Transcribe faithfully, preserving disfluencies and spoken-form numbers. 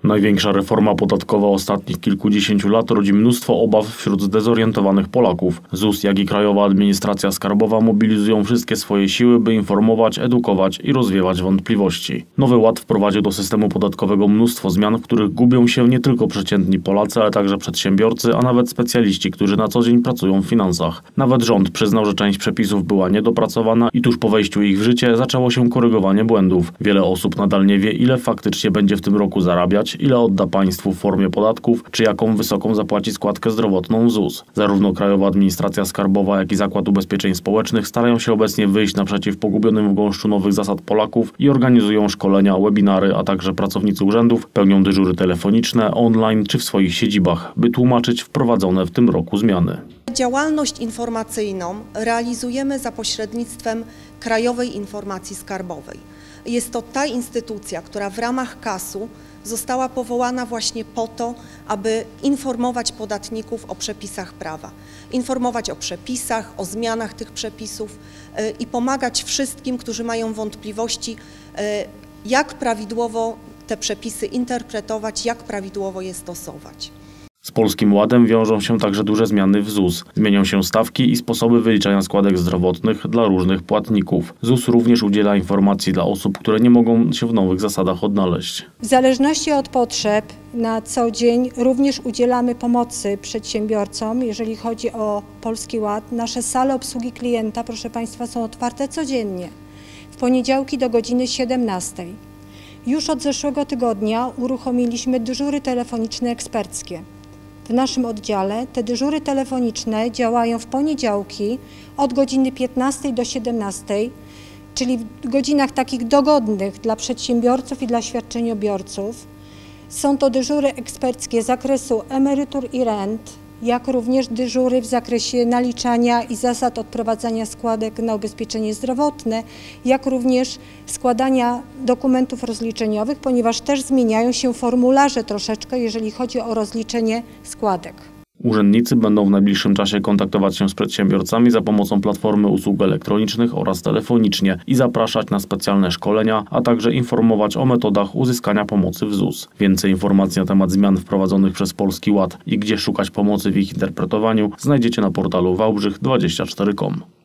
Największa reforma podatkowa ostatnich kilkudziesięciu lat rodzi mnóstwo obaw wśród zdezorientowanych Polaków. ZUS, jak i Krajowa Administracja Skarbowa mobilizują wszystkie swoje siły, by informować, edukować i rozwiewać wątpliwości. Nowy Ład wprowadził do systemu podatkowego mnóstwo zmian, w których gubią się nie tylko przeciętni Polacy, ale także przedsiębiorcy, a nawet specjaliści, którzy na co dzień pracują w finansach. Nawet rząd przyznał, że część przepisów była niedopracowana i tuż po wejściu ich w życie zaczęło się korygowanie błędów. Wiele osób nadal nie wie, ile faktycznie będzie w tym roku zarabiać, ile odda państwu w formie podatków, czy jaką wysoką zapłaci składkę zdrowotną w ZUS. Zarówno Krajowa Administracja Skarbowa, jak i Zakład Ubezpieczeń Społecznych starają się obecnie wyjść naprzeciw pogubionym w gąszczu nowych zasad Polaków i organizują szkolenia, webinary, a także pracownicy urzędów pełnią dyżury telefoniczne, online czy w swoich siedzibach, by tłumaczyć wprowadzone w tym roku zmiany. Działalność informacyjną realizujemy za pośrednictwem Krajowej Informacji Skarbowej. Jest to ta instytucja, która w ramach K A S-u została powołana właśnie po to, aby informować podatników o przepisach prawa. Informować o przepisach, o zmianach tych przepisów i pomagać wszystkim, którzy mają wątpliwości, jak prawidłowo te przepisy interpretować, jak prawidłowo je stosować. Z Polskim Ładem wiążą się także duże zmiany w ZUS. Zmienią się stawki i sposoby wyliczania składek zdrowotnych dla różnych płatników. ZUS również udziela informacji dla osób, które nie mogą się w nowych zasadach odnaleźć. W zależności od potrzeb na co dzień również udzielamy pomocy przedsiębiorcom, jeżeli chodzi o Polski Ład. Nasze sale obsługi klienta, proszę Państwa, są otwarte codziennie, w poniedziałki do godziny siedemnastej. Już od zeszłego tygodnia uruchomiliśmy dyżury telefoniczne eksperckie. W naszym oddziale te dyżury telefoniczne działają w poniedziałki od godziny piętnastej do siedemnastej, czyli w godzinach takich dogodnych dla przedsiębiorców i dla świadczeniobiorców. Są to dyżury eksperckie z zakresu emerytur i rent, jak również dyżury w zakresie naliczania i zasad odprowadzania składek na ubezpieczenie zdrowotne, jak również składania dokumentów rozliczeniowych, ponieważ też zmieniają się formularze troszeczkę, jeżeli chodzi o rozliczenie składek. Urzędnicy będą w najbliższym czasie kontaktować się z przedsiębiorcami za pomocą platformy usług elektronicznych oraz telefonicznie i zapraszać na specjalne szkolenia, a także informować o metodach uzyskania pomocy w ZUS. Więcej informacji na temat zmian wprowadzonych przez Polski Ład i gdzie szukać pomocy w ich interpretowaniu znajdziecie na portalu wałbrzych dwadzieścia cztery kropka com.